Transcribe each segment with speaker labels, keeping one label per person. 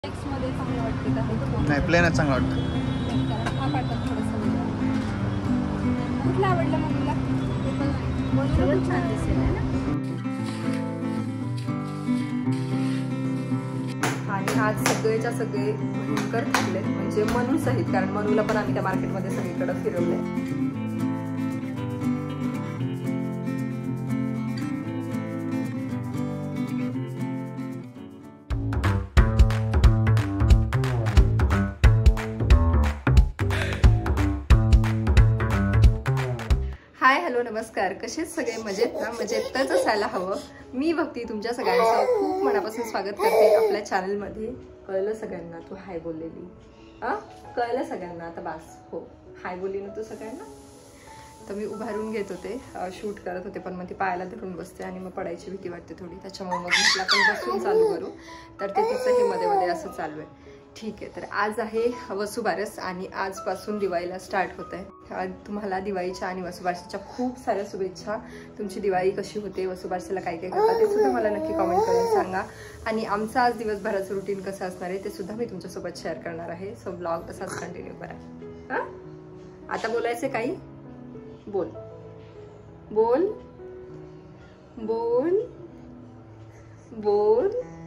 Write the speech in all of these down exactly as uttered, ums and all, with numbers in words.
Speaker 1: मध्ये चांगलं वाटतं का?
Speaker 2: नाही, प्लेनच चांगलं वाटतं.
Speaker 1: कारण हा पाठवत थोडंसं कुठलं आवडलं मग तुला? सगळं छान दिसेल ना. आणि आज सगळेच्या सगळे भयंकर थकले, म्हणजे मनू सहित, कारण मनूला पण आम्ही त्या मार्केटमध्ये सगळीकडे फिरवलंय. हाय हॅलो नमस्कार, कसेच सगळे मजेत ना? मजेतच असायला हवं. मी भक्ती तुमच्या सगळ्यांचं खूप मनापासून स्वागत करते आपल्या चॅनलमध्ये. कळलं सगळ्यांना तू हाय बोललेली? अ कळलं सगळ्यांना आता? बास हो, हाय बोलली ना तू सगळ्यांना. तर मी उभारून घेत होते, शूट करत होते, पण मग ती पायाला धरून बसते आणि मग पडायची भीती वाटते थोडी, त्याच्यामुळे मग म्हटलं आपण बसून चालू करू. तर ते तिचं हे मध्ये मध्ये असं चालू आहे. ठीक आहे, तर आज आहे वसुबारस आणि आजपासून दिवाळीला स्टार्ट होत आहे. तुम्हाला दिवाळीच्या आणि वसुबारसेच्या खूप साऱ्या शुभेच्छा. तुमची दिवाळी कशी होते, वसुबारसेला काय काय करता ते सुद्धा मला नक्की कॉमेंट करून सांगा. आणि आमचं आज दिवसभराचं रुटीन कसं असणार आहे ते सुद्धा मी तुमच्यासोबत शेअर करणार आहे. सो ब्लॉग असाच कंटिन्यू करा. हां, आता बोलायचं काही? बोल बोल बोल बोल.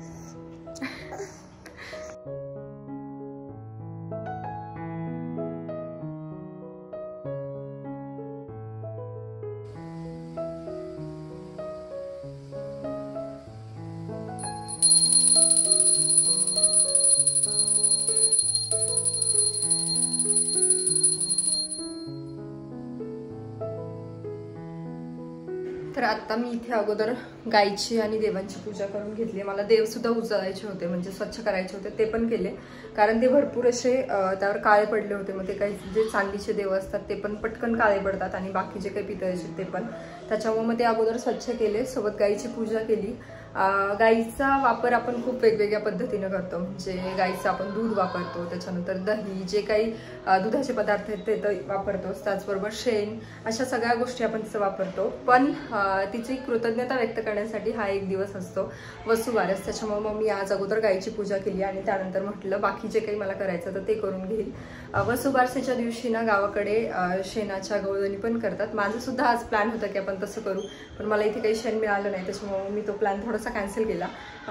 Speaker 1: तर आता मी इथे अगोदर गायची आणि देवांची पूजा करून घेतली. मला देव सुद्धा उचलायचे होते, म्हणजे स्वच्छ करायचे होते, ते पण केले. कारण ते भरपूर असे त्यावर काळे पडले होते. मग ते काही जे चांदीचे देव असतात ते पण पटकन काळे पडतात आणि बाकी जे काही पितळेचे ते पण. त्याच्यामुळे मग ते अगोदर स्वच्छ केले, सोबत गायची पूजा केली. गाईचा वापर आपण खूप वेगवेगळ्या पद्धतीने करतो. म्हणजे गाईचं आपण दूध वापरतो, त्याच्यानंतर दही, जे काही दुधाचे पदार्थ आहेत ते तर वापरतोच. त्याचबरोबर शेण, अशा सगळ्या गोष्टी आपण तिचं वापरतो. पण तिची कृतज्ञता व्यक्त करण्यासाठी हा एक दिवस असतो वसुबारस. त्याच्यामुळे मग मी आज अगोदर गाईची पूजा केली आणि त्यानंतर म्हटलं बाकी जे काही मला करायचं तर ते करून घेईल. वसुबारसेच्या दिवशी ना गावाकडे शेणाच्या गवळणी पण करतात. माझं सुद्धा आज प्लॅन होता की आपण तसं करू, पण मला इथे काही शेण मिळालं नाही, त्याच्यामुळे मी तो प्लॅन थोडासा कॅन्सल केला.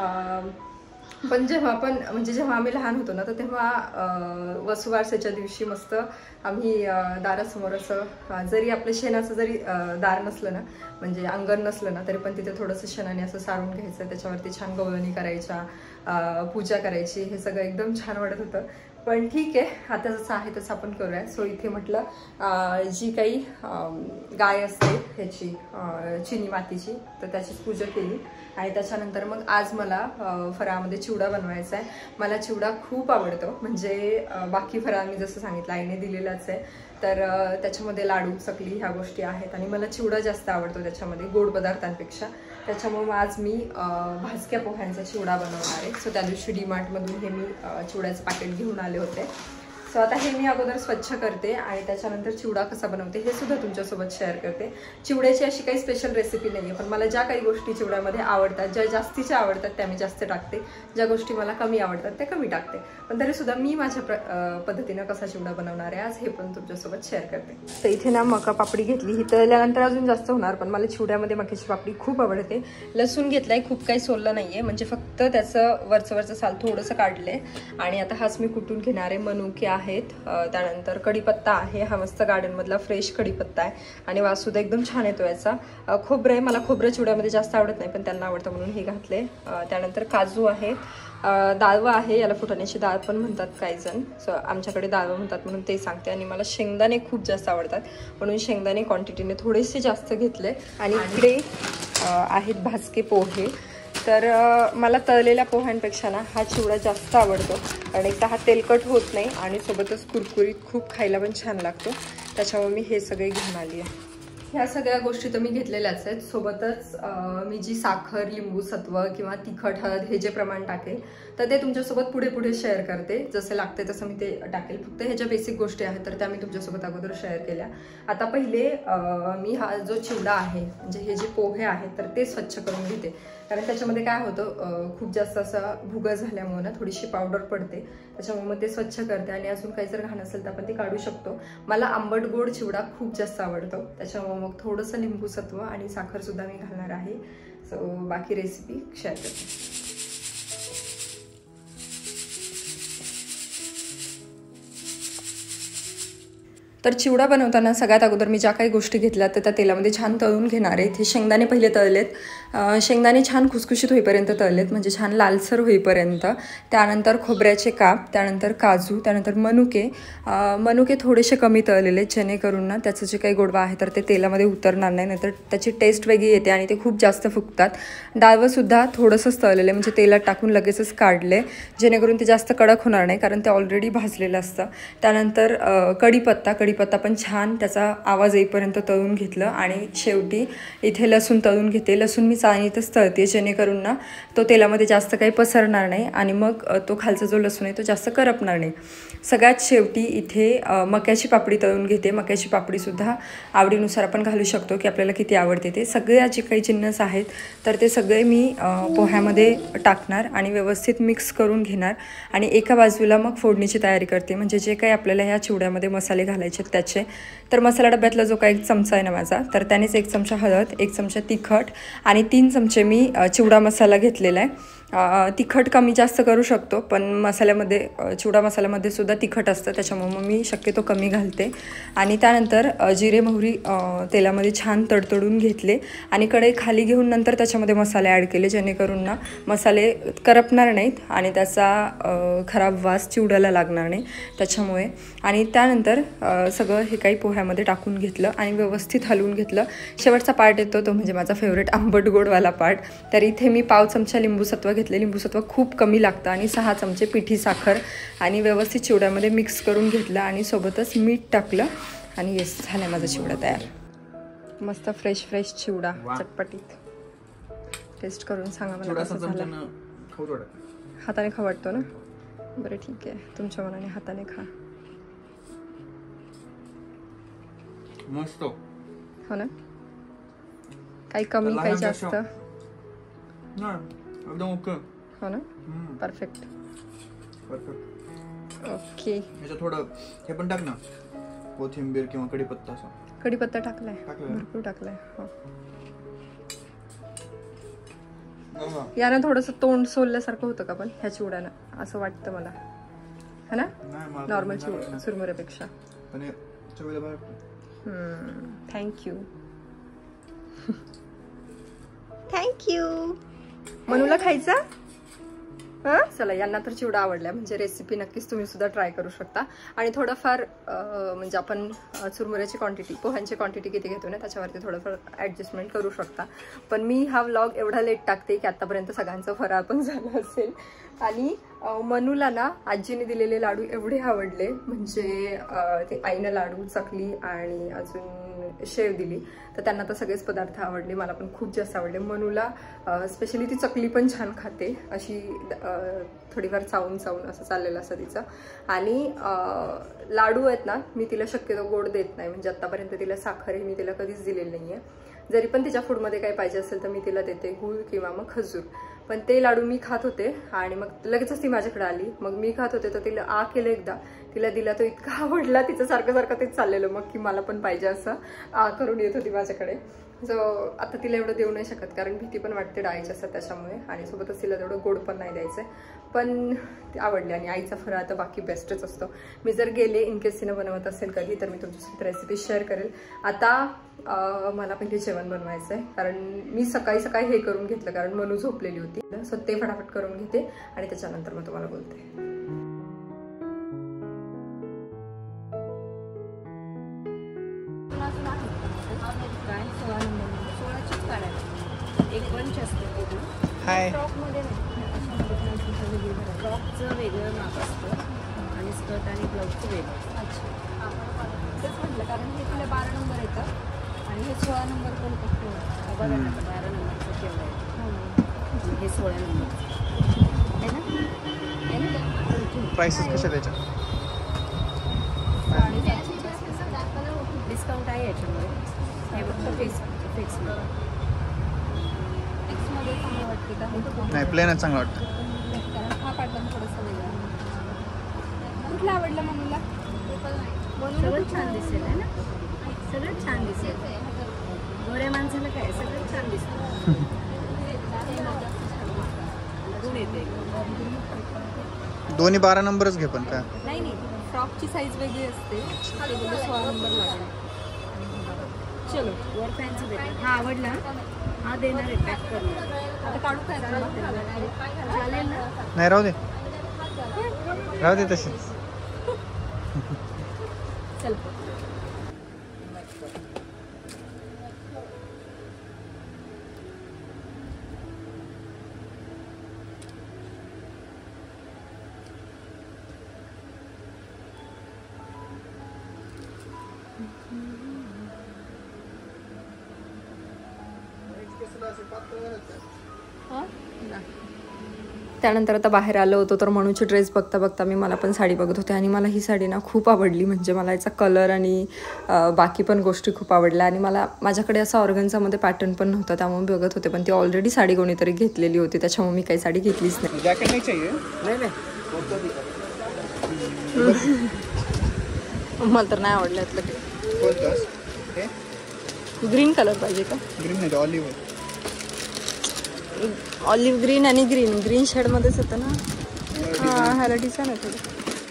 Speaker 1: पण जेव्हा पण म्हणजे जेव्हा आम्ही लहान होतो ना, तर तेव्हा वसुबारसेच्या दिवशी मस्त आम्ही दारासमोर असं, जरी आपलं शेणाचं जरी दार नसलं ना, म्हणजे अंगण नसलं ना, तरी पण तिथे थोडंसं शेणाने असं सारून घ्यायचं, त्याच्यावरती छान गवळणी करायच्या, पूजा करायची. हे सगळं एकदम छान वाटत होतं. पण ठीक आहे, आता जसं आहे तसं आपण करूया. सो इथे म्हटलं जी काही गाय असते ह्याची चिनी मातीची, तर त्याचीच पूजा केली. आणि त्याच्यानंतर मग आज मला फराळामध्ये चिवडा बनवायचा आहे. मला चिवडा खूप आवडतो, म्हणजे बाकी फराळ मी जसं सांगितलं आईने दिलेलाच आहे, तर त्याच्यामध्ये लाडू, चकली ह्या गोष्टी आहेत आणि मला चिवडा जास्त आवडतो त्याच्यामध्ये गोड पदार्थांपेक्षा. त्याच्यामुळे आज मी भाजक्या पोह्यांचा चिवडा बनवणार आहे. सो त्या दिवशी डीमार्टमधून हे मी चिवड्याचं पॅकेट घेऊन आले होते. सो आता हे मी अगोदर स्वच्छ करते आणि त्याच्यानंतर चिवडा कसा बनवते हे सुद्धा तुमच्यासोबत शेअर करते. चिवड्याची अशी काही स्पेशल रेसिपी नाही आहे, पण मला ज्या काही गोष्टी चिवड्यामध्ये आवडतात, ज्या जास्तीच्या आवडतात त्या मी जास्त टाकते, ज्या गोष्टी मला कमी आवडतात त्या कमी टाकते. पण तरीसुद्धा मी माझ्या पद्धतीनं कसा चिवडा बनवणार आहे आज हे पण तुमच्यासोबत शेअर करते. तर इथे ना मका पापडी घेतली. ही तळल्यानंतर अजून जास्त होणार, पण मला चिवड्यामध्ये मक्याची पापडी खूप आवडते. लसूण घेतलाय, खूप काही सोललं नाही आहे, म्हणजे फक्त त्याचं वरचं वरचं साल थोडंसं काढले. आणि आता हाच मी कुटून घेणार आहे. मनुके आहेत, त्यानंतर कढीपत्ता आहे, हा मस्त गार्डन मधला फ्रेश कढीपत्ता आहे आणि वास सुद्धा एकदम छान येतो याचा. खोबरं आहे, मला खोबरं चिवड्यामध्ये जास्त आवडत नाही, पण त्यांना आवडतं म्हणून हे घातले. त्यानंतर काजू आहे, डाळवं आहे, याला फुटाण्याची डाळ पण म्हणतात काही जण, सो आमच्याकडे डाळवं म्हणतात म्हणून ते सांगते. आणि मला शेंगदाणे खूप जास्त आवडतात म्हणून शेंगदाणे क्वांटिटीने थोडेसे जास्त घेतले. आणि इकडे आहेत भाजके पोहे. तर मला तळलेल्या पोह्यांपेक्षा ना हा चिवडा जास्त आवडतो, आणि एकदा हा तेलकट होत नाही आणि सोबतच कुरकुरीत खूप खायला पण छान लागतो. त्याच्यामुळे मी हे सगळे घेऊन आली आहे. ह्या सगळ्या गोष्टी तर मी घेतलेल्याच आहेत. सोबतच मी जी साखर, लिंबू सत्व किंवा तिखट, हळद हे जे प्रमाण टाकेल तर ते तुमच्यासोबत पुढे पुढे शेअर करते. जसे लागते तसं मी ते टाकेल. फक्त ह्याच्या बेसिक गोष्टी आहेत तर त्या मी तुमच्यासोबत अगोदर शेअर केल्या. आता पहिले मी हा जो चिवडा आहे, म्हणजे हे जे पोहे आहेत तर ते स्वच्छ करून घेते. कारण त्याच्यामध्ये काय होतं खूप जास्त असा भुगा झाल्यामुळे ना थोडीशी पावडर पडते, त्याच्यामुळे मग ते स्वच्छ करते आणि अजून काही जर घाण असेल तर आपण ते काढू शकतो. मला आंबट गोड चिवडा खूप जास्त आवडतो, त्याच्यामुळे मग थोडंसं लिंबू सत्व आणि साखर सुद्धा मी घालणार आहे. सो बाकी रेसिपी शेअर करते. तर चिवडा बनवताना सगळ्यात अगोदर मी ज्या काही गोष्टी घेतल्या तर त्या तेलामध्ये छान तळून घेणार आहे. इथे शेंगदाणे पहिले तळलेत, शेंगदाणे छान खुसखुशीत होईपर्यंत तळलेत, म्हणजे छान लालसर होईपर्यंत. त्यानंतर खोबऱ्याचे काप, त्यानंतर काजू, त्यानंतर मनुके. मनुके थोडेसे कमी तळलेले, जेणेकरून ना त्याचं जे काही गोडवा आहे तर ते तेलामध्ये उतरणार नाही, नाहीतर त्याची टेस्ट वेगळी येते आणि ते खूप जास्त फुगतात. डाळवंसुद्धा थोडंसंच तळलेलं, म्हणजे तेलात टाकून लगेचच काढले, जेणेकरून ते जास्त कडक होणार नाही, कारण ते ऑलरेडी भाजलेलं असतं. त्यानंतर कढीपत्ता कढीपत्ता पण छान त्याचा आवाज येईपर्यंत तळून घेतलं. आणि शेवटी इथे लसूण तळून घेते. लसूण मी चाळणीतच तळते, जेणेकरून ना तो तेलामध्ये जास्त काही पसरणार नाही आणि मग तो खालचा जो लसूण आहे तो जास्त करपणार नाही. सगळ्यात शेवटी इथे मक्याची पापडी तळून घेते. मक्याची पापडीसुद्धा आवडीनुसार आपण घालू शकतो, की आपल्याला किती आवडते ते. सगळ्या जे काही जिन्नस आहेत तर ते सगळे मी पोह्यामध्ये टाकणार आणि व्यवस्थित मिक्स करून घेणार. आणि एका बाजूला मग फोडणीची तयारी करते, म्हणजे जे काही आपल्याला ह्या चिवड्यामध्ये मसाले घालायचे त्याचे. तर मसाला डब्यातला जो काही चमचा आहे ना माझा, तर त्यानेच एक चमचा हळद, एक चमचा तिखट आणि तीन चमचे मी चिवडा मसाला घेतलेला आहे. तिखट कमी जास्त करू शकतो, पण मसाल्यामध्ये चिवडा मसाल्यामध्ये सुद्धा तिखट असतं, त्याच्यामुळे मग मी शक्यतो कमी घालते. आणि त्यानंतर जिरे मोहरी तेलामध्ये छान तडतडून घेतले आणि कढई खाली घेऊन नंतर त्याच्यामध्ये मसाले ॲड केले, जेणेकरून ना मसाले करपणार नाहीत आणि त्याचा खराब वास चिवड्याला लागणार नाही त्याच्यामुळे. आणि त्यानंतर सगळं हे काही पोह्यामध्ये टाकून घेतलं आणि व्यवस्थित हलवून घेतलं. शेवटचा पार्ट येतो तो म्हणजे माझा फेवरेट आंबट गोडवाला पार्ट. तर इथे मी पाव चमचा लिंबू सत्व घेतले. लिंबूसत्व खूप कमी लागतं आणि सहा चमचे पिठी साखर आणि व्यवस्थित चिवड्यामध्ये मिक्स करून घेतलं आणि सोबतच मीठ टाकलं आणि येस, झाला माझा चिवडा तयार. मस्त फ्रेश फ्रेश चिवडा, चटपटीत. टेस्ट करून सांगा मला कसं झालं. हाताने खा वाटतो ना? बरं ठीक आहे, तुमच्या मनाने हाताने खा.
Speaker 2: मस्त
Speaker 1: हो ना? काही कमी काही जास्त?
Speaker 2: एकदम ओके.
Speaker 1: हो ना? Perfect
Speaker 2: perfect
Speaker 1: okay.
Speaker 2: याच्यात थोडं हे पण टाक ना, कोथिंबीर किंवा कढीपत्ता. असा
Speaker 1: कढीपत्ता टाकलाय, भरपूर टाकलाय. हो, यानं थोडंसं तोंड सोलल्यासारखं होतं का पण ह्या चिवड्यानं, असं वाटतं मला, है ना? नॉर्मल चिवडा चुरमुऱ्यापेक्षा. Thank you thank you. मनूला खायचा? हां चला, यांना तर चिवडा आवडला, म्हणजे रेसिपी नक्कीच तुम्ही सुद्धा ट्राय करू शकता. आणि थोडंफार म्हणजे आपण चुरमुऱ्याची क्वांटिटी, पोह्यांची क्वांटिटी किती घेतो ना त्याच्यावरती थोडंफार ॲडजस्टमेंट करू शकता. पण मी हा व्लॉग एवढा लेट टाकते की आतापर्यंत सगळ्यांचं फराळ पण झालं असेल. आणि मनूला ना आजीने दिलेले लाडू एवढे आवडले, म्हणजे ते आईनं लाडू, चकली आणि अजून शेव दिली, तर त्यांना तर सगळेच पदार्थ आवडले. मला पण खूप जास्त आवडले. मनूला स्पेशली ती चकली पण छान खाते, अशी थोडीफार चावून चावून असं चाललेलं असं तिचं. आणि लाडू आहेत ना, मी तिला शक्यतो गोड देत नाही, म्हणजे आत्तापर्यंत तिला साखर हे मी तिला कधीच दिलेली नाही आहे. जरी पण तिच्या फूडमध्ये काही पाहिजे असेल तर मी तिला देते गूळ किंवा मग खजूर. पण ते लाडू मी खात होते आणि मग लगेचच ती माझ्याकडे आली. मग मी खात होते तर तिला आ केलं एकदा, तिला दिला तो इतका आवडला, तिचं सारखं सारखं तेच चाललेलं मग की मला पण पाहिजे असं आ करून येत होती माझ्याकडे. सो आता तिला एवढं देऊ नाही शकत, कारण भीती पण वाटते डाळीची असतात त्याच्यामुळे, आणि सोबतच तिला तेवढं गोड पण नाही द्यायचं. पण ती आवडली. आणि आईचा फराळ तर बाकी बेस्टच असतो. मी जर गेले इनकेस तिनं बनवत असेल कधी तर मी तुमच्यासोबत रेसिपी शेअर करेल. आता मला पण ते जेवण बनवायचं आहे, कारण मी सकाळी सकाळी हे करून घेतलं, कारण मनू झोपलेली होती. सो ते फटाफट करून घेते आणि त्याच्यानंतर मग तुम्हाला बोलते.
Speaker 2: हाय.
Speaker 3: फ्रॉकचं वेगळं माप असतं आणि स्कर्ट आणि ब्लाऊजचं वेगळं.
Speaker 1: अच्छा, तेच म्हटलं, कारण हे तुला बारा नंबर येतं आणि हे सोळा नंबर पण कसं
Speaker 3: बघा ना, बारा नंबरचं केवढं आहे, हे सोळा नंबर आहे ना.
Speaker 2: प्राइसेस कशा त्याच्या?
Speaker 3: डिस्काउंट आहे याच्यामध्ये. हे फक्त फिक्स फिक्समध्ये.
Speaker 1: मध्ये चांगलं वाटते का?
Speaker 2: नाही प्लेनच चांगलं वाटतं.
Speaker 1: कारण हा पॅटर्न थोडासा वेगळा. कुठला आवडला मम्मीला?
Speaker 3: सगळं छान दिसेल आहे ना, सगळं छान दिसेल. गोऱ्या माणसाला काय सगळं छान दिसतं.
Speaker 2: दोन्ही बारा नंबरच घे पण काय.
Speaker 1: नाही नाही, फ्रॉकची साईज वेगळी असते. ते बोलले सोळा नंबर लागेल. चलो
Speaker 3: वर फॅन्सी भेटेल. हा आवडला, हा देणार आहे पॅक करून.
Speaker 1: आता काढू काय
Speaker 3: चालेल ना.
Speaker 2: नाही राहू दे, राहू दे तशी.
Speaker 1: चल त्यानंतर आता बाहेर आलो होतो तर मनूची ड्रेस बघता बघता मी मला पण साडी बघत होते आणि मला ही साडी ना खूप आवडली. म्हणजे मला याचा कलर आणि बाकी पण गोष्टी खूप आवडल्या आणि मला माझ्याकडे असा ऑर्गन्झामध्ये पॅटर्न पण नव्हता त्यामुळे बघत होते. पण ती ऑलरेडी साडी कोणीतरी घेतलेली होती त्याच्यामुळे मी काही साडी घेतलीच नाही.
Speaker 2: जॅकेट नाही चाहिए?
Speaker 4: नाही नाही
Speaker 1: मला तर नाही आवडलं यातलं ते.
Speaker 2: कोणतं हे?
Speaker 1: ग्रीन कलर पाहिजे का?
Speaker 2: ग्रीन नाही, ऑलिव्ह आहे.
Speaker 1: ऑलिव्ह ग्रीन आणि ग्रीन ग्रीन शेडमध्येच होतं ना. हां ह्याला डिझाईन आहे थोडी.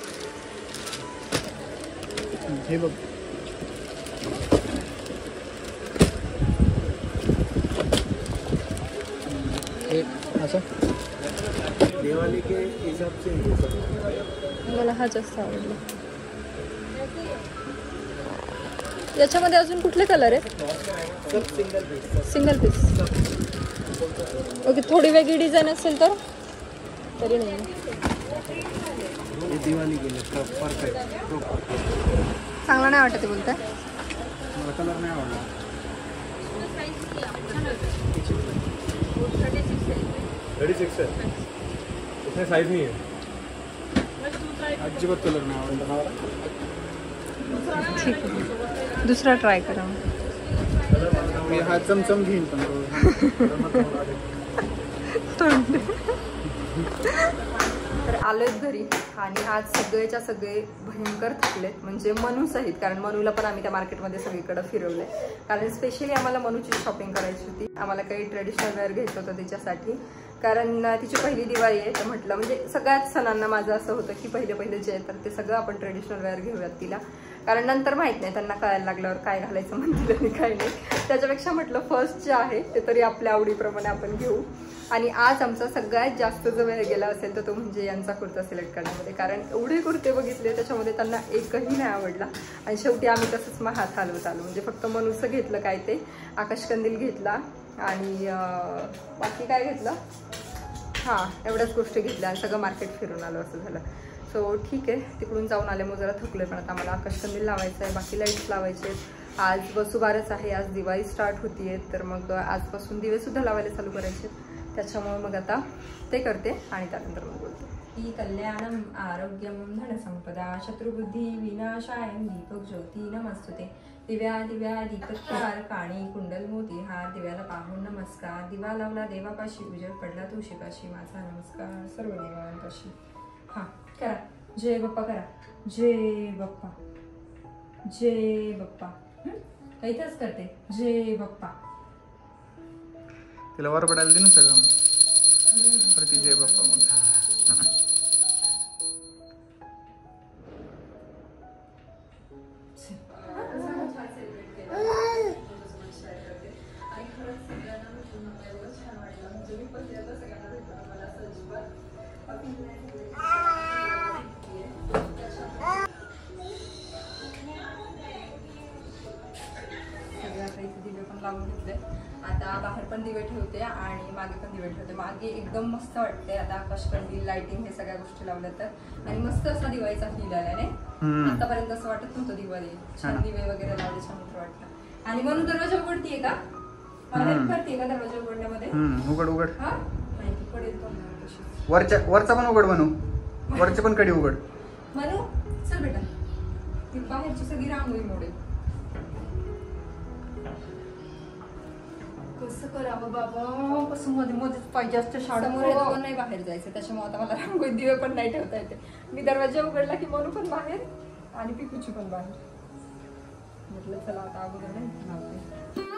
Speaker 2: हे बघ हे असं
Speaker 4: दिवाली के हिसाब से ये सब
Speaker 1: मला हा जास्त आवडला. याच्यामध्ये अजून कुठले कलर आहेत?
Speaker 4: सब single piece.
Speaker 1: Single piece. Okay, थोडी वेगळी डिझाईन असेल तर तरी नाही.
Speaker 4: ये दिवाली के लिए परफेक्ट.
Speaker 1: चांगला नाही वाटत बोलता.
Speaker 4: मला कलर नाही आवडला. थर्टी सिक्स है, उसमें साइज नहीं है. अजिबात कलर नाही आवडला मला.
Speaker 1: ठीक आहे, दुसरा ट्राय करा.
Speaker 2: मी हा चमचम घेईन पण
Speaker 1: तर आलोच घरी आणि आज सगळेच्या सगळे भयंकर थकलेत. म्हणजे मनू सहित, कारण मनूला पण आम्ही त्या मार्केटमध्ये सगळीकडे फिरवलंय. कारण स्पेशली आम्हाला मनूची शॉपिंग करायची होती. आम्हाला काही ट्रेडिशनल वेअर घ्यायचं होतं तिच्यासाठी. कारण तिची पहिली दिवाळी आहे तर म्हटलं म्हणजे सगळ्याच सणांना माझं असं होतं की पहिले पहिले जे आहे तर ते सगळं आपण ट्रेडिशनल वेअर घेऊयात तिला. कारण नंतर माहीत नाही त्यांना कळायला लागल्यावर काय घालायचं म्हणतील आणि काय नाही. त्याच्यापेक्षा म्हटलं फर्स्ट जे आहे ते तरी आपल्या आवडीप्रमाणे आपण घेऊ. आणि आज आमचा सगळ्यात जास्त जो वेळ गेला असेल तर तो म्हणजे यांचा कुर्ता सिलेक्ट करण्यामध्ये. कारण एवढे कुर्ते बघितले त्याच्यामध्ये त्यांना एकही नाही आवडला आणि शेवटी आम्ही तसंच मग हात हलवत आलो. म्हणजे फक्त मनूचं घेतलं काय ते आकाशकंदील घेतला आणि बाकी काय घेतलं, हां एवढ्याच गोष्टी घेतल्या आणि सगळं मार्केट फिरून आलो असं झालं. सो ठीक आहे, तिकडून जाऊन आले मग जरा थकलोय. पण आता आम्हाला आकाशकंदील लावायचं आहे, बाकी लाईट्स लावायचे आहेत. आज वसुबारच आहे, आज दिवाळी स्टार्ट होतीये तर मग आजपासून दिवेसुद्धा लावायला चालू करायचे. त्याच्यामुळे मग आता ते करते आणि त्यानंतर मग बोलते. ही कल्याणम आरोग्यम धनसंपदा शत्रुबुद्धी विनाशायम दीपक ज्योती नमस्तुते. दिव्या दिव्या दीपत्कार काणी कुंडल मोती हार दिव्याला पाहून नमस्कार. दिवा लावला देवापाशी उजेड पडला तुळशीपाशी माझा नमस्कार सर्व देवांपाशी. हां करा, जय बाप्पा करा, जय बाप्पा जय बाप्पा. इथंच करते जय बाप्पा.
Speaker 2: तिला वर पडायला दे ना सगळं प्रति जय बाप्पा मग झालं.
Speaker 1: दिवे पण लावून घेतले. आता बाहेर पण दिवे ठेवते आणि मागे पण दिवे ठेवते. मागे एकदम मस्त वाटते आता आकाशकंदील लाइटिंग हे सगळ्या गोष्टी लावल्या तर आणि मस्त असा दिवाळीचा फील आला नाही. आतापर्यंत असं वाटत नव्हतं दिवाळी छान दिवे वगैरे लावले छान वाटतं. आणि म्हणून दरवाजा उघडतीये का, मला हेल्प करते का दरवाजा उघडण्यामध्ये?
Speaker 2: उघड उघड
Speaker 1: हा माहिती पडेल
Speaker 2: वरच्या वरचा पण उघड म्हणू, वरची पण कडी उघड
Speaker 1: म्हणू. चल बेटा, ती बाहेरची सगळी रांगोळी मोडेल. कसं करावं बाबा, कसं मध्ये मध्ये पाहिजे असतं शाळेमोर नाही बाहेर जायचं, त्याच्यामुळे आता मला रांगोळी दिवे पण नाही ठेवता येते. मी दरवाजा उघडला की मनू पण बाहेर आणि पिकूची पण बाहेर. म्हटलं चला आता अगोदर नाही लावते.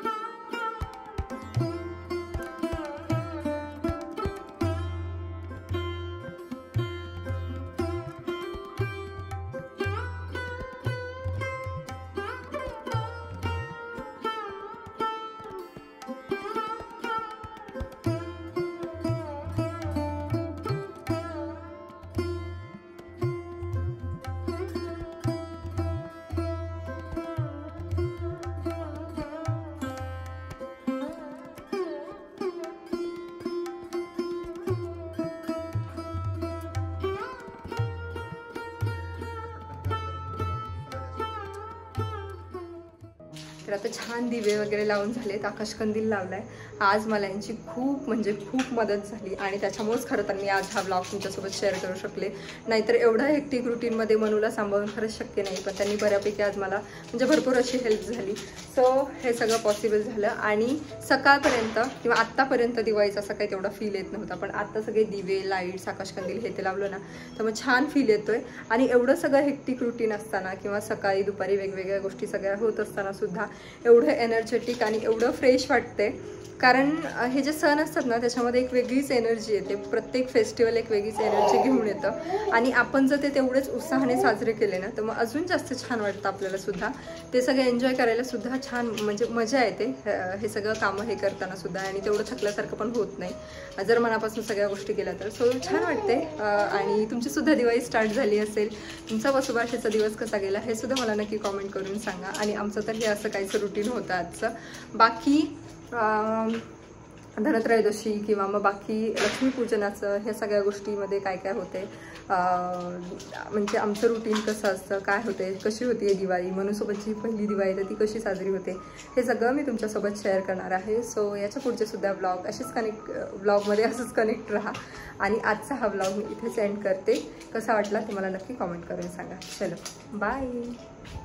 Speaker 1: तर आता छान दिवे वगैरे लावून झालेत, आकाशकंदील लावलाय. आज मला यांची खूप म्हणजे खूप मदत झाली आणि त्याच्यामुळेच खरं तर मी आज हा ब्लॉग तुमच्यासोबत शेअर करू शकले. नाहीतर एवढं हेक्टिक रुटीनमध्ये मनूला सांभाळून खरंच शक्य नाही, पण त्यांनी बऱ्यापैकी आज मला म्हणजे भरपूर अशी हेल्प झाली. सो हे सगळं पॉसिबल झालं. आणि सकाळपर्यंत किंवा आत्तापर्यंत दिवाळीचा असं काही तेवढा फील येत नव्हता, पण आता सगळे दिवे, लाईट्स, आकाशकंदील हे ते लावलं ना तर मग छान फील येतोय. आणि एवढं सगळं हेक्टिक रुटीन असताना किंवा सकाळी दुपारी वेगवेगळ्या गोष्टी सगळ्या होत असताना सुद्धा एवढं एनर्जेटिक आणि एवढं फ्रेश वाटते. कारण हे जे सण असतात ना त्याच्यामध्ये एक वेगळीच एनर्जी येते. प्रत्येक फेस्टिवल एक वेगळीच एनर्जी घेऊन येतं आणि आपण जर ते तेवढेच उत्साहाने साजरे केले ना तर मग अजून जास्त छान वाटतं आपल्याला सुद्धा. ते सगळं एन्जॉय करायला सुद्धा छान म्हणजे मजा येते हे सगळं कामं हे करताना सुद्धा. आणि तेवढं थकल्यासारखं पण होत नाही जर मनापासून सगळ्या गोष्टी केल्या तर. सो छान वाटते. आणि तुमचीसुद्धा दिवाळी स्टार्ट झाली असेल, तुमचा वसुबारसेचा दिवस कसा गेला हे सुद्धा मला नक्की कॉमेंट करून सांगा. आणि आमचं तर हे असं काहीचं रुटीन होतं आजचं. बाकी धनत्रयोदशी किंवा मग बाकी लक्ष्मीपूजनाचं ह्या सगळ्या गोष्टीमध्ये काय काय होते, म्हणजे आमचं रुटीन कसं असतं, काय होते, कशी होती आहे दिवाळी, मनूसोबतची पहिली दिवाळी तर ती कशी साजरी होते, हे सगळं मी तुमच्यासोबत शेअर करणार आहे. सो याच्या पुढचे सुद्धा ब्लॉग असेच कनेक्ट ब्लॉगमध्ये असंच कनेक्ट राहा. आणि आजचा हा ब्लॉग मी इथेच एंड करते. कसा वाटला ते मला नक्की कॉमेंट करून सांगा. चलो बाय.